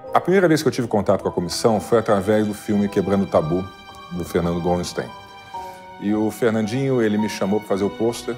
A primeira vez que eu tive contato com a comissão foi através do filme Quebrando o Tabu, do Fernando Gorenstein. E o Fernandinho, ele me chamou para fazer o pôster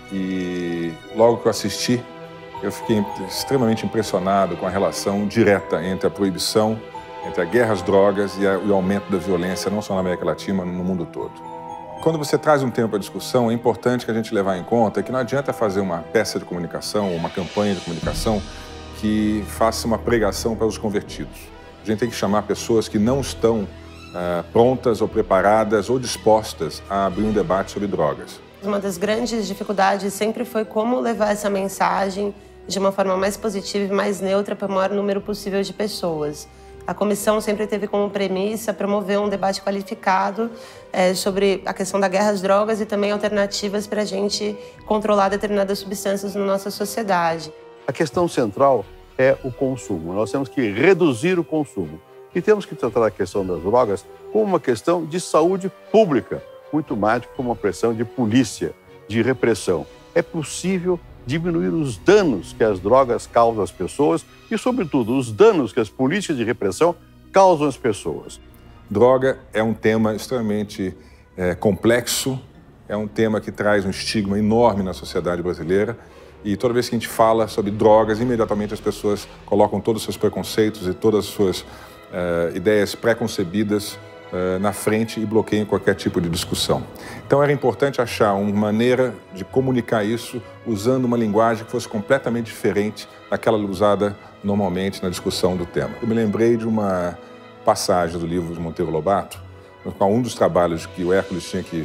e logo que eu assisti, eu fiquei extremamente impressionado com a relação direta entre a proibição, entre a guerra às drogas e o aumento da violência, não só na América Latina, mas no mundo todo. Quando você traz um tema para a discussão, é importante que a gente levar em conta que não adianta fazer uma peça de comunicação, uma campanha de comunicação que faça uma pregação para os convertidos. A gente tem que chamar pessoas que não estão prontas ou preparadas ou dispostas a abrir um debate sobre drogas. Uma das grandes dificuldades sempre foi como levar essa mensagem de uma forma mais positiva e mais neutra para o maior número possível de pessoas. A comissão sempre teve como premissa promover um debate qualificado sobre a questão da guerra às drogas e também alternativas para a gente controlar determinadas substâncias na nossa sociedade. A questão central é o consumo. Nós temos que reduzir o consumo. E temos que tratar a questão das drogas como uma questão de saúde pública, muito mais do que como uma pressão de polícia, de repressão. É possível diminuir os danos que as drogas causam às pessoas e, sobretudo, os danos que as políticas de repressão causam às pessoas. Droga é um tema extremamente complexo, é um tema que traz um estigma enorme na sociedade brasileira e toda vez que a gente fala sobre drogas, imediatamente as pessoas colocam todos os seus preconceitos e todas as suas ideias pré-concebidas na frente e bloqueiam qualquer tipo de discussão. Então era importante achar uma maneira de comunicar isso usando uma linguagem que fosse completamente diferente daquela usada normalmente na discussão do tema. Eu me lembrei de uma passagem do livro de Monteiro Lobato, no qual um dos trabalhos que o Hércules tinha que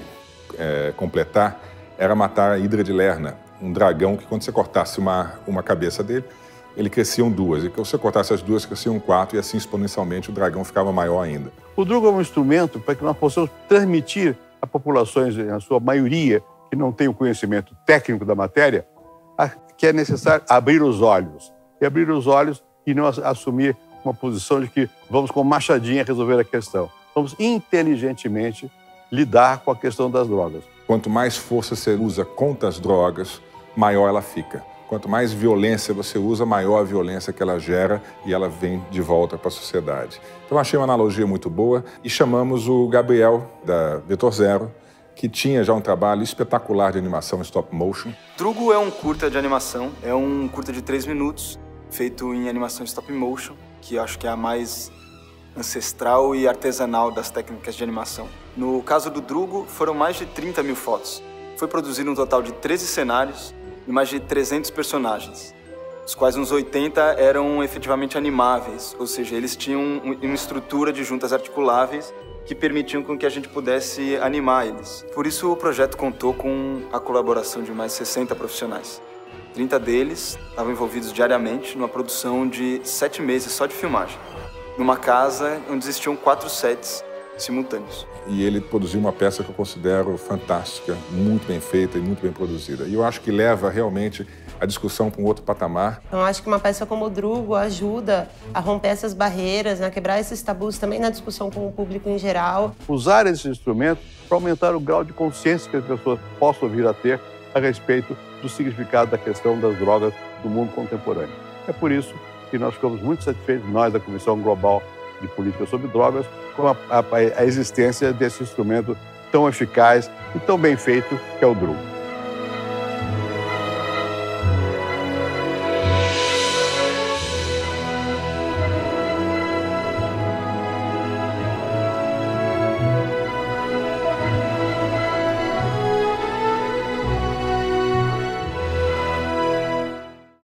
completar era matar a Hidra de Lerna, um dragão que quando você cortasse uma cabeça dele, ele cresciam duas. E quando você cortasse as duas, cresciam quatro, e assim exponencialmente o dragão ficava maior ainda. O drugo é um instrumento para que nós possamos transmitir a populações, na sua maioria, que não tem o conhecimento técnico da matéria, que é necessário abrir os olhos. E abrir os olhos e não assumir uma posição de que vamos com machadinha resolver a questão. Vamos inteligentemente lidar com a questão das drogas. Quanto mais força você usa contra as drogas, maior ela fica. Quanto mais violência você usa, maior a violência que ela gera e ela vem de volta para a sociedade. Então, achei uma analogia muito boa e chamamos o Gabriel, da Vetor Zero, que tinha já um trabalho espetacular de animação em stop motion. Drugo é um curta de animação, é um curta de 3 minutos, feito em animação stop motion, que eu acho que é a mais ancestral e artesanal das técnicas de animação. No caso do Drugo, foram mais de 30 mil fotos. Foi produzido um total de 13 cenários, e mais de 300 personagens, dos quais uns 80 eram efetivamente animáveis, ou seja, eles tinham uma estrutura de juntas articuláveis que permitiam com que a gente pudesse animar eles. Por isso o projeto contou com a colaboração de mais 60 profissionais. 30 deles estavam envolvidos diariamente numa produção de 7 meses só de filmagem, numa casa onde existiam 4 sets simultâneos. E ele produziu uma peça que eu considero fantástica, muito bem feita e muito bem produzida. E eu acho que leva realmente a discussão para um outro patamar. Então, acho que uma peça como o Drugo ajuda a romper essas barreiras, a quebrar esses tabus também na discussão com o público em geral. Usar esse instrumento para aumentar o grau de consciência que as pessoas possam vir a ter a respeito do significado da questão das drogas do mundo contemporâneo. É por isso que nós ficamos muito satisfeitos, nós da Comissão Global de Política sobre Drogas, com a existência desse instrumento tão eficaz e tão bem feito que é o Drugo.